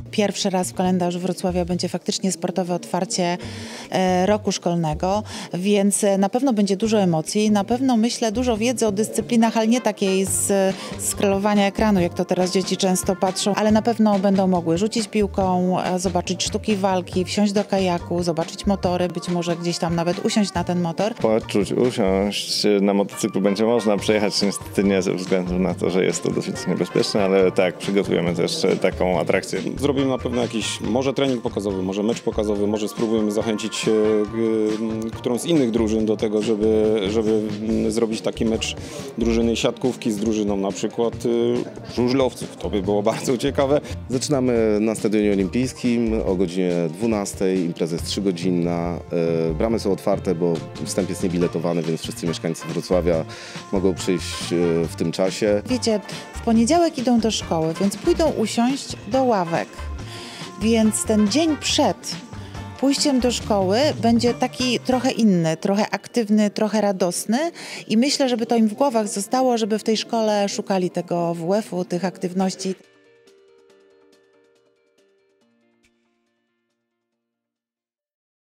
Pierwszy raz w kalendarzu Wrocławia będzie faktycznie sportowe otwarcie roku szkolnego, więc na pewno będzie dużo emocji, na pewno myślę dużo wiedzy o dyscyplinach, ale nie takiej z scrollowania ekranu, jak to teraz dzieci często patrzą, ale na pewno będą mogły rzucić piłką, zobaczyć sztuki walki, wsiąść do kajaku, zobaczyć motory, być może gdzieś tam nawet usiąść na ten motor. Poczuć, usiąść na motocyklu będzie można, przejechać niestety nie ze względu na to, że jest to dosyć niebezpieczne, ale tak, przygotujemy też taką atrakcję. Zrobimy na pewno jakiś może trening pokazowy, może mecz pokazowy, może spróbujemy zachęcić którąś z innych drużyn do tego, żeby zrobić taki mecz drużyny siatkówki z drużyną na przykład żużlowców. To by było bardzo ciekawe. Zaczynamy na Stadionie Olimpijskim o godzinie 12. Impreza jest 3-godzinna. Bramy są otwarte, bo wstęp jest niebiletowany, więc wszyscy mieszkańcy Wrocławia mogą przyjść w tym czasie. Wiecie, w poniedziałek idą do szkoły, więc pójdą usiąść do ławek. Więc ten dzień przed pójściem do szkoły będzie taki trochę inny, trochę aktywny, trochę radosny i myślę, żeby to im w głowach zostało, żeby w tej szkole szukali tego WF-u, tych aktywności.